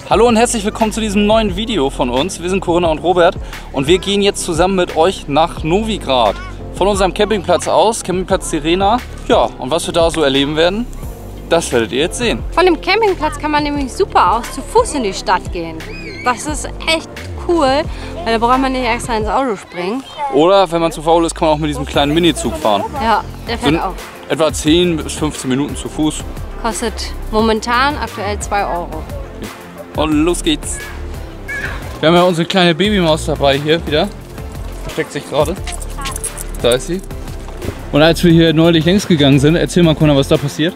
Hallo und herzlich willkommen zu diesem neuen Video von uns. Wir sind Corinna und Robert und wir gehen jetzt zusammen mit euch nach Novigrad. Von unserem Campingplatz aus, Campingplatz Sirena. Ja, und was wir da so erleben werden, das werdet ihr jetzt sehen. Von dem Campingplatz kann man nämlich super aus zu Fuß in die Stadt gehen. Das ist echt cool, weil da braucht man nicht extra ins Auto springen. Oder wenn man zu faul ist, kann man auch mit diesem kleinen Minizug fahren. Ja, der fährt auch. Etwa 10 bis 15 Minuten zu Fuß. Kostet momentan aktuell 2 Euro. Und los geht's. Wir haben ja unsere kleine Babymaus dabei hier wieder. Versteckt sich gerade. Da ist sie. Und als wir hier neulich längs gegangen sind, erzähl mal, Connor, was da passiert.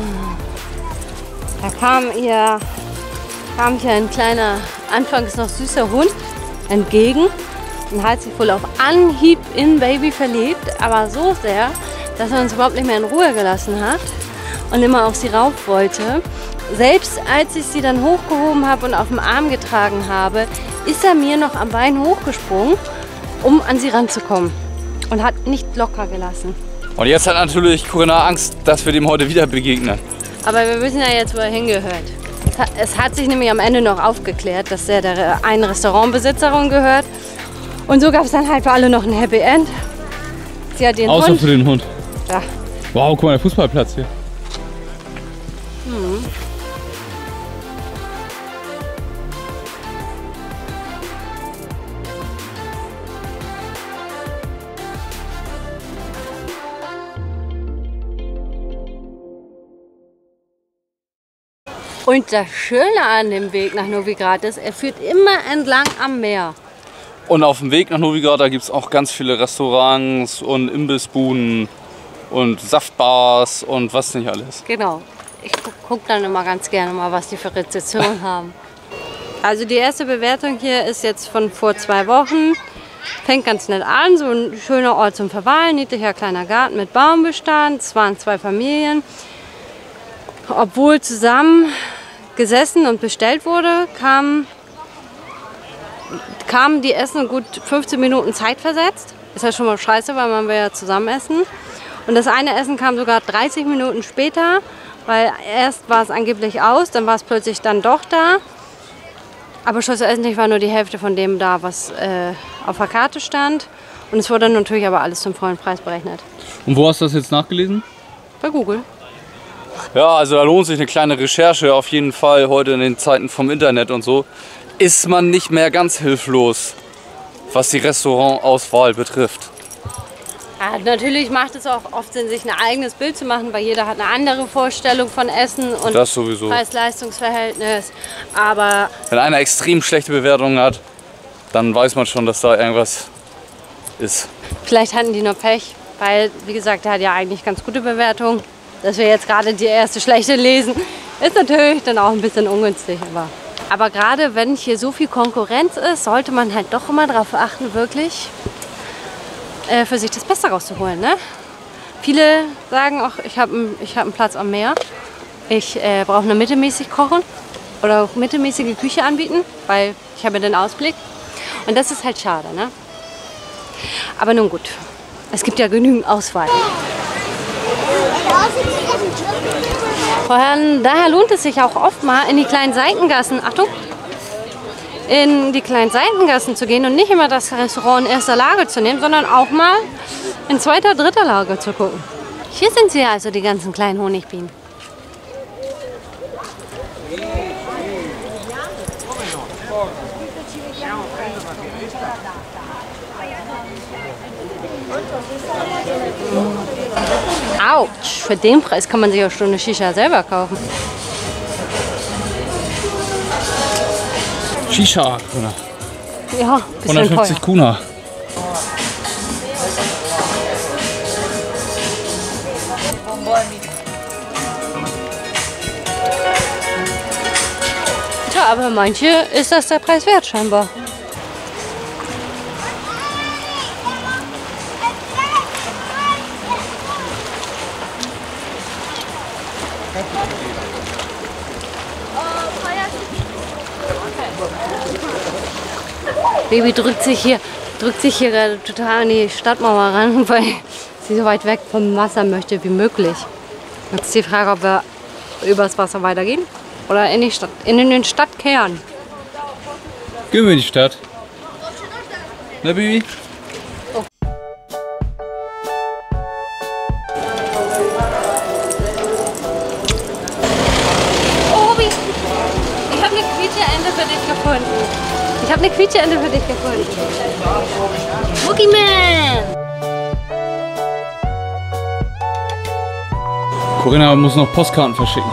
Da kam hier ein kleiner, anfangs noch süßer Hund entgegen und hat sich wohl auf Anhieb in Baby verliebt, aber so sehr, dass er uns überhaupt nicht mehr in Ruhe gelassen hat und immer auf sie rauf wollte. Selbst als ich sie dann hochgehoben habe und auf dem Arm getragen habe, ist er mir noch am Bein hochgesprungen, um an sie ranzukommen und hat nicht locker gelassen. Und jetzt hat natürlich Corinna Angst, dass wir dem heute wieder begegnen. Aber wir wissen ja jetzt, wo er hingehört. Es hat sich nämlich am Ende noch aufgeklärt, dass er der einen Restaurantbesitzerin gehört. Und so gab es dann halt für alle noch ein Happy End. Sie hat den Außer Hund. für den Hund. Ja. Wow, guck mal, der Fußballplatz hier. Und das Schöne an dem Weg nach Novigrad ist, er führt immer entlang am Meer. Und auf dem Weg nach Novigrad, da gibt es auch ganz viele Restaurants und Imbissbuden und Saftbars und was nicht alles. Genau. Ich gucke dann immer ganz gerne mal, was die für Rezessionen haben. Also die erste Bewertung hier ist jetzt von vor 2 Wochen. Fängt ganz nett an, so ein schöner Ort zum Verweilen, niedlicher kleiner Garten mit Baumbestand. Es waren 2 Familien. Obwohl zusammen gesessen und bestellt wurde, kamen die Essen gut 15 Minuten Zeit versetzt. Ist ja schon mal scheiße, weil man will ja zusammen essen. Und das eine Essen kam sogar 30 Minuten später, weil erst war es angeblich aus, dann war es plötzlich dann doch da. Aber schlussendlich war nur die Hälfte von dem da, was auf der Karte stand. Und es wurde natürlich aber alles zum vollen Preis berechnet. Und wo hast du das jetzt nachgelesen? Bei Google. Ja, also da lohnt sich eine kleine Recherche auf jeden Fall. Heute in den Zeiten vom Internet und so ist man nicht mehr ganz hilflos, was die Restaurantauswahl betrifft. Ja, natürlich macht es auch oft Sinn, sich ein eigenes Bild zu machen, weil jeder hat eine andere Vorstellung von Essen und das sowieso. Preis-Leistungs-Verhältnis. Aber wenn einer extrem schlechte Bewertungen hat, dann weiß man schon, dass da irgendwas ist. Vielleicht hatten die nur Pech, weil, wie gesagt, der hat ja eigentlich ganz gute Bewertungen. Dass wir jetzt gerade die erste schlechte lesen, ist natürlich dann auch ein bisschen ungünstig. Aber gerade wenn hier so viel Konkurrenz ist, sollte man halt doch immer darauf achten, wirklich für sich das Beste rauszuholen. Ne? Viele sagen auch, ich hab einen Platz am Meer. Ich brauche nur mittelmäßig kochen oder auch mittelmäßige Küche anbieten, weil ich habe den Ausblick. Und das ist halt schade. Ne? Aber nun gut, es gibt ja genügend Auswahl. Daher lohnt es sich auch oft mal in die kleinen Seitengassen, Achtung, in die kleinen Seitengassen zu gehen und nicht immer das Restaurant in erster Lage zu nehmen, sondern auch mal in zweiter, dritter Lage zu gucken. Hier sind sie also, die ganzen kleinen Honigbienen. Autsch, für den Preis kann man sich auch schon eine Shisha selber kaufen. Shisha, Ja, bisschen 150 teuer. Kuna. Tja, aber manche ist das der Preis wert scheinbar. Baby drückt sich hier gerade total an die Stadtmauer ran, weil sie so weit weg vom Wasser möchte wie möglich. Jetzt ist die Frage, ob wir übers Wasser weitergehen Oder in die Stadt, in den Stadtkern. Gehen wir in die Stadt. Ne, Bibi? Oh. Oh, Robi! Ich habe eine Quietscheente für dich gefunden. Ich habe eine Quietscheente für dich gefunden. Boogeyman! Corinna muss noch Postkarten verschicken.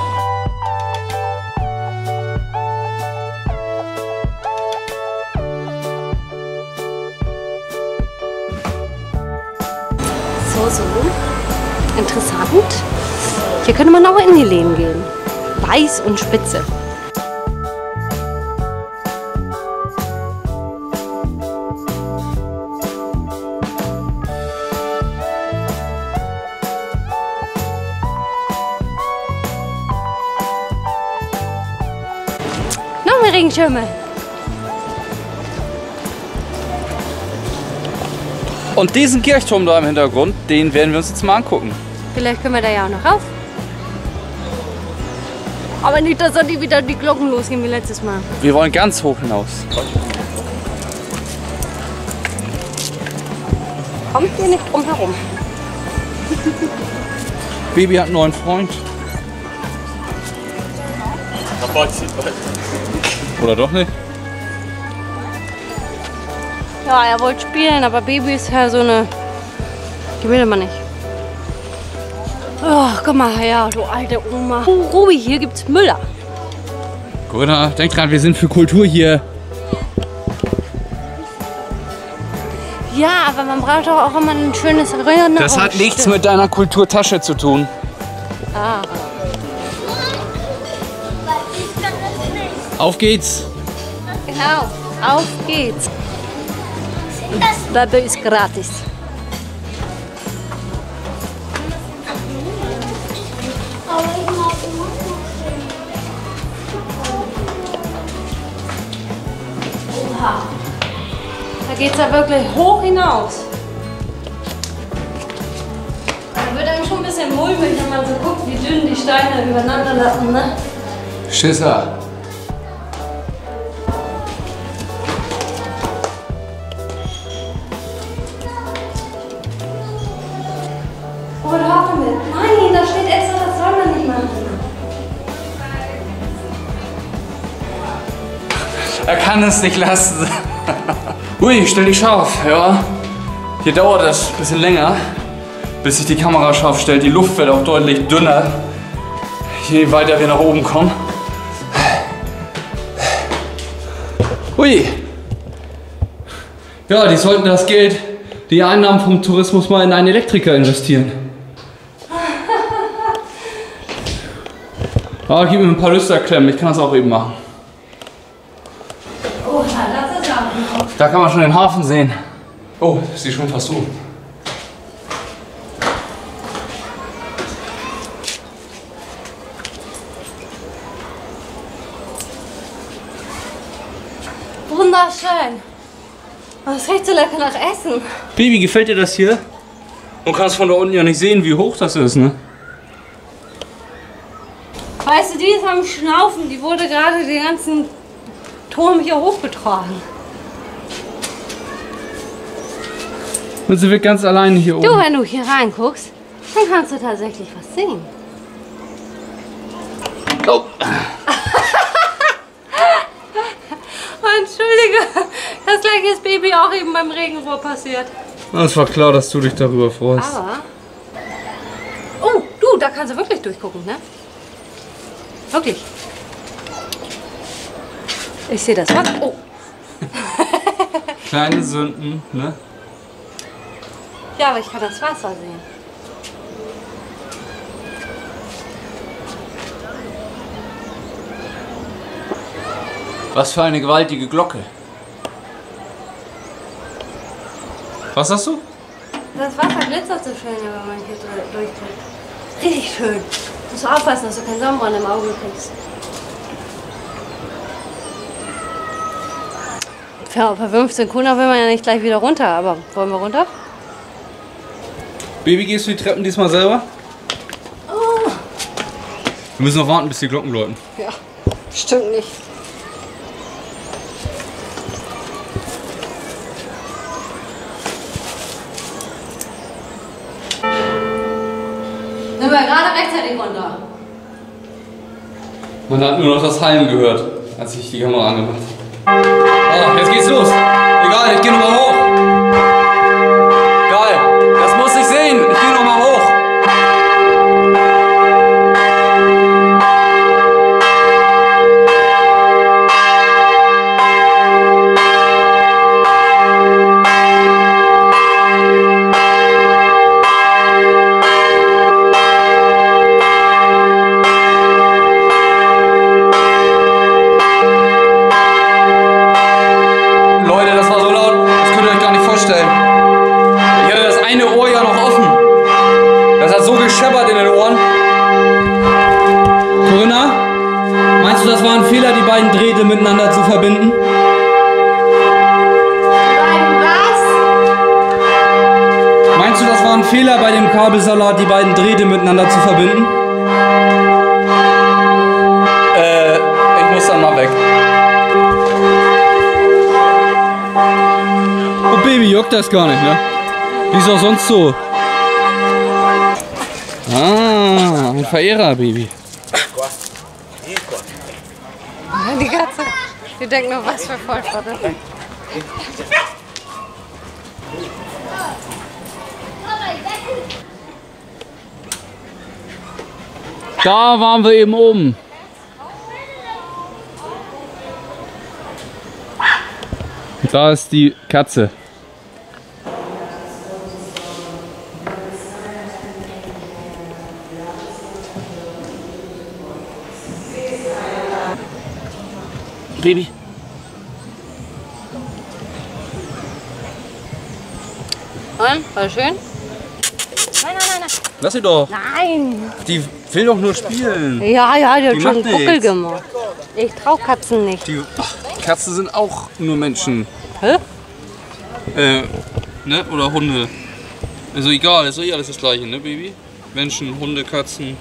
So. Interessant. Hier könnte man auch in die Läden gehen. Weiß und spitze. Noch mehr Regenschirme. Und diesen Kirchturm da im Hintergrund, den werden wir uns jetzt mal angucken. Vielleicht können wir da ja auch noch rauf. Aber nicht, dass dann wieder die Glocken losgehen wie letztes Mal. Wir wollen ganz hoch hinaus. Kommt ihr nicht drum herum. Baby hat einen neuen Freund. Oder doch nicht? Ja, er wollte spielen, aber Baby ist ja so eine... Die will man nicht. Oh, komm mal her, du alte Oma. Oh, Ruby, hier gibt's Müller. Corinna, denk dran, wir sind für Kultur hier. Ja, aber man braucht doch auch immer ein schönes Erinnerungsstück. Das hat nichts mit deiner Kulturtasche zu tun. Ah. Auf geht's. Genau, auf geht's. Baby ist gratis. Oha. Da geht's ja wirklich hoch hinaus. Da wird einem schon ein bisschen mulmig, wenn man so guckt, wie dünn die Steine übereinander lassen, ne? Schisser. Oh, hör damit. Nein, da steht extra, das soll man nicht machen. Er kann es nicht lassen. Ui, stell dich scharf, ja. Hier dauert es ein bisschen länger, bis sich die Kamera scharf stellt. Die Luft wird auch deutlich dünner, je weiter wir nach oben kommen. Ui. Ja, die sollten das Geld, die Einnahmen vom Tourismus mal in einen Elektriker investieren. Ah, gib mir ein paar Lüsterklemmen, ich kann das auch eben machen. Oh, das ist auch. Da kann man schon den Hafen sehen. Oh, ist die schon fast oben. Wunderschön. Das riecht so lecker nach Essen. Baby, gefällt dir das hier? Du kannst von da unten ja nicht sehen, wie hoch das ist, ne? Weißt du, die ist am Schnaufen. Die wurde gerade den ganzen Turm hier hochgetragen. Und sie wird ganz alleine hier oben. Du, wenn du hier reinguckst, dann kannst du tatsächlich was sehen. Oh. Entschuldige, das gleiche ist Baby auch eben beim Regenrohr passiert. Es war klar, dass du dich darüber freust. Aber... Oh, du, da kannst du wirklich durchgucken, ne? Wirklich. Ich sehe das Wasser. Oh. Kleine Sünden, ne? Ja, aber ich kann das Wasser sehen. Was für eine gewaltige Glocke. Was hast du? Das Wasser glitzert so schön, wenn man hier durchtritt. Richtig schön. Du musst aufpassen, dass du keinen Sonnenbrand im Auge kriegst. Ja, für 15 Kuna will man ja nicht gleich wieder runter, aber wollen wir runter? Baby, gehst du die Treppen diesmal selber? Oh. Wir müssen noch warten, bis die Glocken läuten. Ja. Stimmt nicht. Sind wir gerade rechtzeitig runter. Man hat nur noch das Hallen gehört, als ich die Kamera angemacht habe. Ah, jetzt geht's los. Egal, ich geh nochmal hoch. Geil, das muss ich sehen. Ich geh nochmal hoch. Das war ein Fehler, die beiden Drähte miteinander zu verbinden. Was? Meinst du, das war ein Fehler bei dem Kabelsalat, die beiden Drähte miteinander zu verbinden? Ich muss dann mal weg. Oh Baby, juckt das gar nicht, ne? Wie ist auch sonst so? Ah, ein Verehrer, Baby. Die Katze, die denkt nur, was für Volltrottel. Da waren wir eben oben. Da ist die Katze. Baby. Und? War schön? Nein, nein, nein. Lass sie doch. Nein. Die will doch nur spielen. Ja, ja, die hat Die schon einen macht Buckel nichts. gemacht. Ich trau Katzen nicht. Katzen sind auch nur Menschen. Hä? Ne? Oder Hunde. Also egal, ist doch eh alles das gleiche, ne, Baby? Menschen, Hunde, Katzen.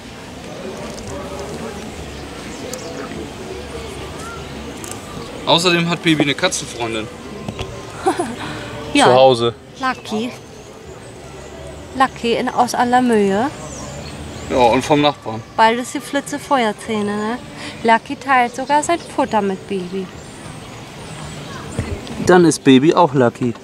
Außerdem hat Baby eine Katzenfreundin. Ja. Zu Hause. Lucky. Lucky aus aller Mühe. Ja, und vom Nachbarn. Bald ist die Flitze Feuerzähne, ne? Lucky teilt sogar sein Futter mit Baby. Dann ist Baby auch Lucky.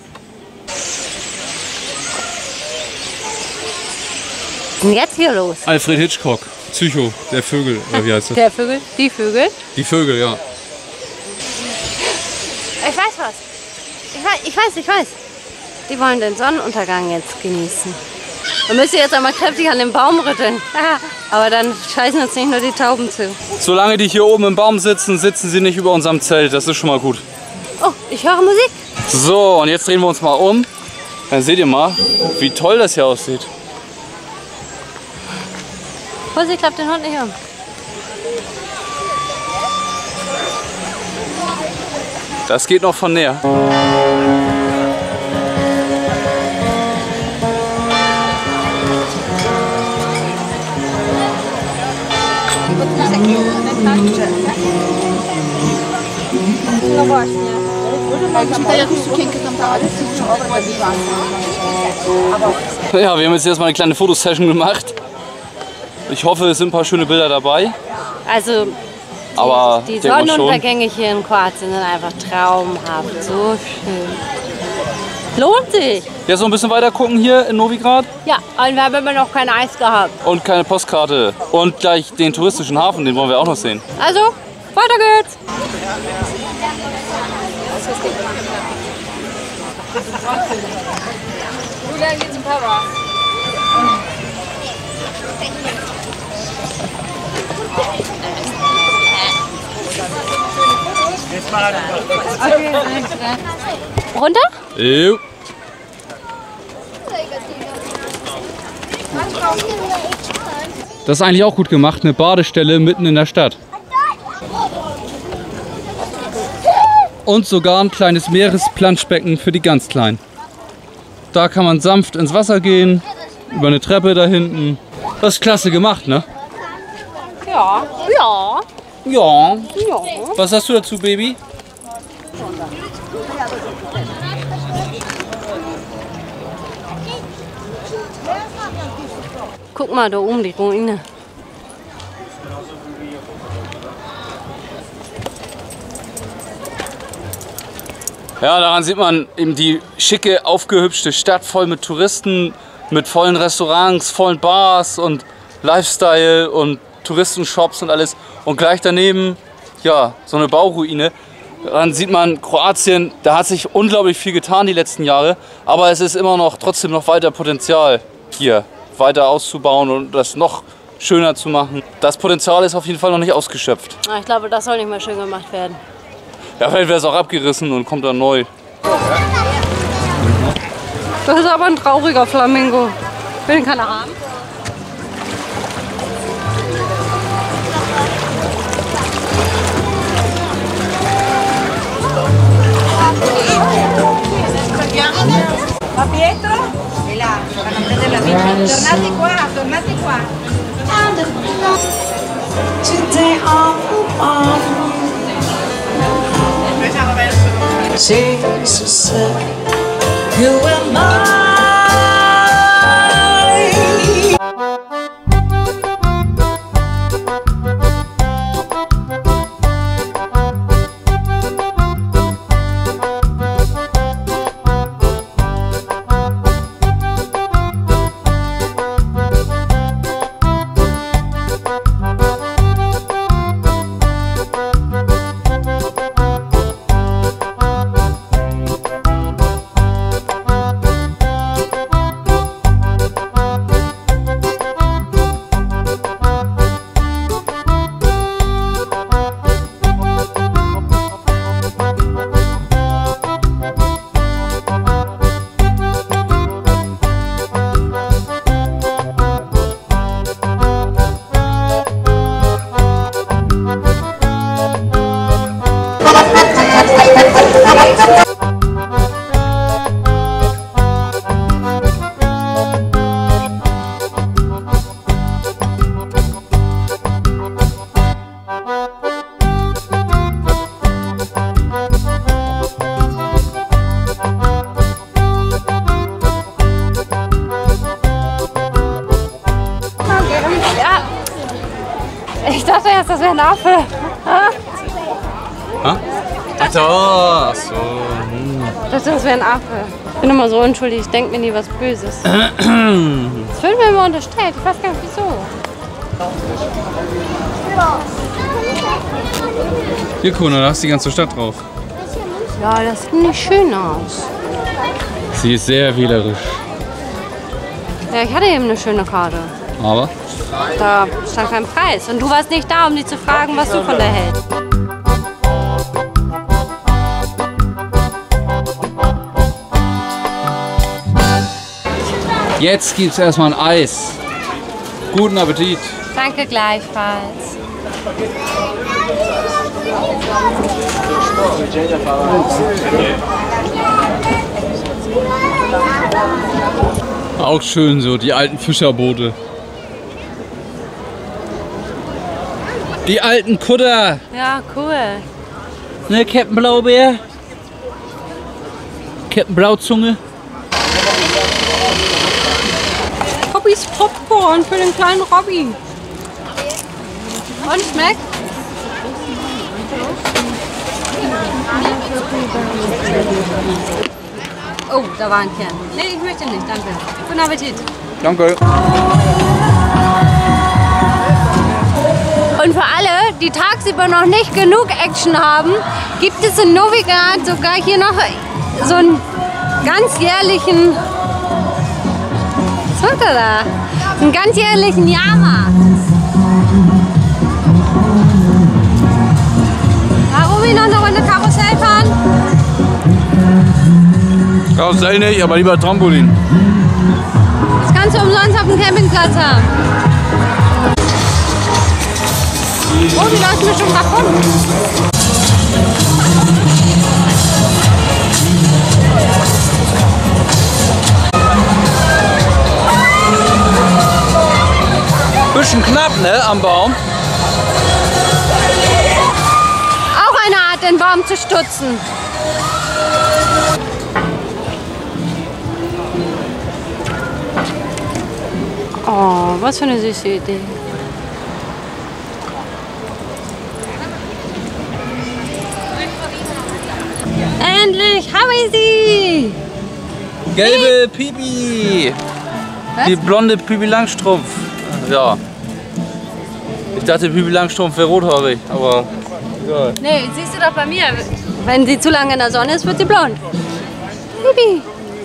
Was ist denn jetzt hier los? Alfred Hitchcock. Psycho, der Vögel, oder wie heißt das? Der Vögel? Die Vögel? Die Vögel, ja. Ich weiß was. Ich weiß. Die wollen den Sonnenuntergang jetzt genießen. Wir müssen jetzt einmal kräftig an den Baum rütteln. Aber dann scheißen uns nicht nur die Tauben zu. Solange die hier oben im Baum sitzen, sitzen sie nicht über unserem Zelt. Das ist schon mal gut. Oh, ich höre Musik. So, und jetzt drehen wir uns mal um. Dann seht ihr mal, wie toll das hier aussieht. Vorsicht, klappt den Hund nicht um. Das geht noch von näher. No właśnie. Jakbyśmy tak jakąś sukienkę tam dali, to Ja, wir haben jetzt erstmal eine kleine Fotosession gemacht. Ich hoffe, es sind ein paar schöne Bilder dabei. Also Aber die ich denke mal schon. Sonnenuntergänge hier in Kroatien sind einfach traumhaft. So schön. Lohnt sich. Jetzt noch ein bisschen weiter gucken hier in Novigrad. Ja, und wir haben immer noch kein Eis gehabt. Und keine Postkarte. Und gleich den touristischen Hafen, den wollen wir auch noch sehen. Also, weiter geht's. Julian geht zum Papa. Runter? Jo. Das ist eigentlich auch gut gemacht, eine Badestelle mitten in der Stadt. Und sogar ein kleines Meeresplanschbecken für die ganz Kleinen. Da kann man sanft ins Wasser gehen, über eine Treppe da hinten. Das ist klasse gemacht, ne? Ja. Ja. Ja. Ja. Was sagst du dazu, Baby? Guck mal, da oben die Ruine. Ja, daran sieht man eben die schicke, aufgehübschte Stadt voll mit Touristen, mit vollen Restaurants, vollen Bars und Lifestyle und Touristenshops und alles. Und gleich daneben, ja, so eine Bauruine. Daran sieht man, Kroatien, da hat sich unglaublich viel getan die letzten Jahre, aber es ist immer noch, trotzdem noch weiter Potenzial hier, weiter auszubauen und das noch schöner zu machen. Das Potenzial ist auf jeden Fall noch nicht ausgeschöpft. Ich glaube, das soll nicht mehr schön gemacht werden. Ja, vielleicht wäre es auch abgerissen und kommt dann neu. Das ist aber ein trauriger Flamingo. Will den keiner haben? Ma Pietro? E là, vanno a prendere la bici. Tornate qua, tornate qua. Today Jesus said, you am mine. Ich dachte erst, das wäre ein Affe. Ach so, ach so. Ich dachte, das wäre ein Affe. Ich bin immer so unschuldig, ich denke mir nie was Böses. Das wird mir immer unterstellt, ich weiß gar nicht wieso. Hier, Kuna, da hast du die ganze Stadt drauf. Ja, das sieht nicht schön aus. Sie ist sehr wählerisch. Ja, ich hatte eben eine schöne Karte. Aber? Da stand kein Preis. Und du warst nicht da, um dich zu fragen, was du von der hältst. Jetzt gibt's erstmal ein Eis. Guten Appetit. Danke gleichfalls. Auch schön so, die alten Fischerboote. Die alten Kutter. Ja, cool. Ne, Captain Blaubeer? Captain Blauzunge? Robbys Popcorn für den kleinen Robby. Und schmeckt? Oh, da war ein Kern. Nee, ich möchte nicht, danke. Guten Appetit. Danke. Und für alle, die tagsüber noch nicht genug Action haben, gibt es in Novigrad sogar hier noch so einen ganzjährlichen, was macht er da? Einen ganzjährlichen Jahrmarkt. Warum wir noch eine Runde Karussell fahren? Karussell nicht, aber lieber Trampolin. Das kannst du umsonst auf dem Campingplatz haben. Oh, die läuft mir schon kaputt. Bisschen knapp, ne, am Baum. den Baum zu stutzen. Oh, was für eine süße Idee. Endlich habe ich sie! Gelbe Pipi! Was? Die blonde Pipi Langstrumpf. Ja. Ich dachte, Pipi Langstrumpf wäre rothaarig, aber egal. Nee, siehst du doch bei mir. Wenn sie zu lange in der Sonne ist, wird sie blond. Pipi.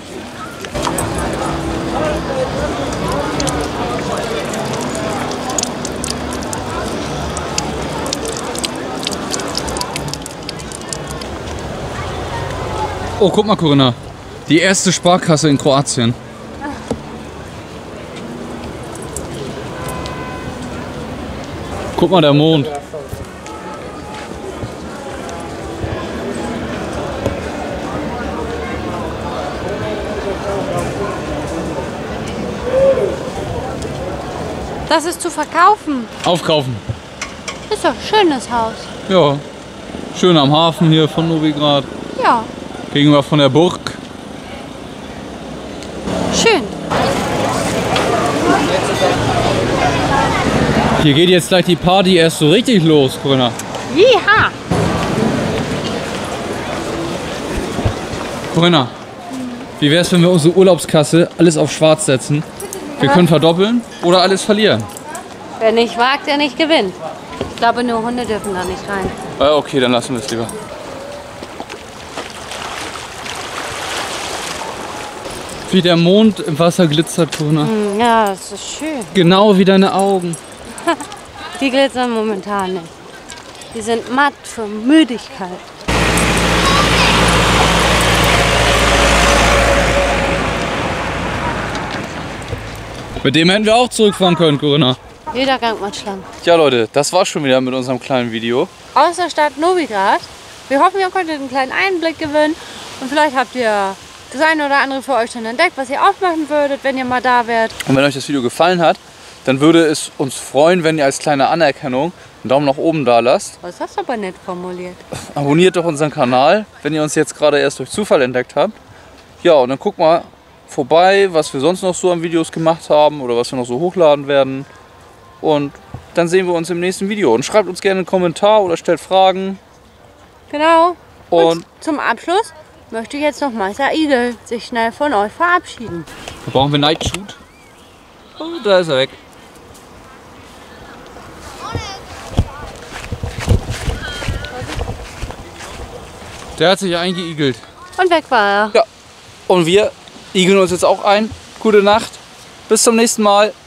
Oh, guck mal, Corinna. Die erste Sparkasse in Kroatien. Guck mal, der Mond. Das ist zu verkaufen. Aufkaufen. Ist doch ein schönes Haus. Ja. Schön am Hafen hier von Novigrad. Ja, Gegenüber von der Burg. schön. Hier geht jetzt gleich die Party erst so richtig los, Corinna. Jiha. Corinna, wie wär's, wenn wir unsere Urlaubskasse alles auf schwarz setzen? Wir können verdoppeln oder alles verlieren. Wer nicht wagt, der nicht gewinnt. Ich glaube, nur Hunde dürfen da nicht rein. Okay, dann lassen wir es lieber. Wie der Mond im Wasser glitzert, Corinna. Ja, das ist schön. Genau wie deine Augen. Die glitzern momentan nicht. Die sind matt für Müdigkeit. Mit dem hätten wir auch zurückfahren können, Corinna. Jeder Gang macht schlank. Ja, Leute, das war's schon wieder mit unserem kleinen Video. Aus der Stadt Novigrad. Wir hoffen, ihr konntet einen kleinen Einblick gewinnen. Und vielleicht habt ihr das eine oder andere für euch schon entdeckt, was ihr auch machen würdet, wenn ihr mal da wärt. Und wenn euch das Video gefallen hat, dann würde es uns freuen, wenn ihr als kleine Anerkennung einen Daumen nach oben da lasst. Was hast du aber nett formuliert? Abonniert doch unseren Kanal, wenn ihr uns jetzt gerade erst durch Zufall entdeckt habt. Ja, und dann guckt mal vorbei, was wir sonst noch so an Videos gemacht haben oder was wir noch so hochladen werden. Und dann sehen wir uns im nächsten Video. Und schreibt uns gerne einen Kommentar oder stellt Fragen. Genau. Und zum Abschluss möchte jetzt noch Meister Igel sich schnell von euch verabschieden. da brauchen wir Night Shoot. Oh, da ist er weg. Der hat sich eingeigelt. Und weg war er. Ja. Und wir igeln uns jetzt auch ein. Gute Nacht. Bis zum nächsten Mal.